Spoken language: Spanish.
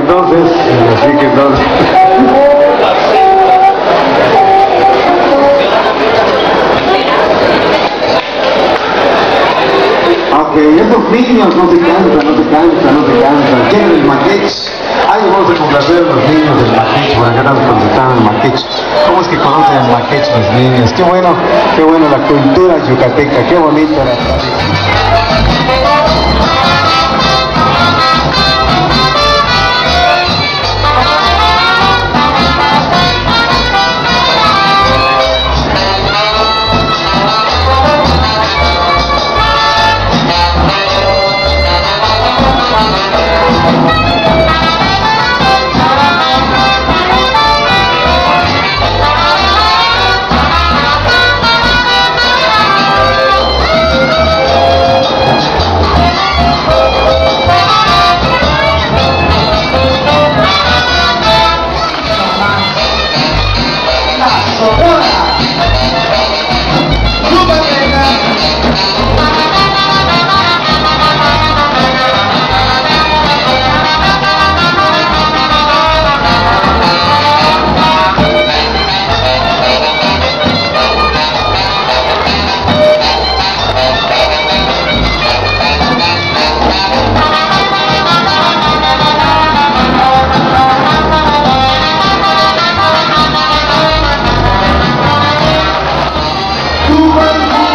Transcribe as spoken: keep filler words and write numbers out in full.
entonces, así que entonces. Ok, esos niños no se cansan, no se cansan, no se cansan. ¿Quieren el maquich? Ay, vamos a complacer a los niños del maquich, por acá estamos contestando el maquich. ¿Cómo es que conocen el maquich los niños? Qué bueno, qué bueno la cultura yucateca, qué bonita la tradición. Super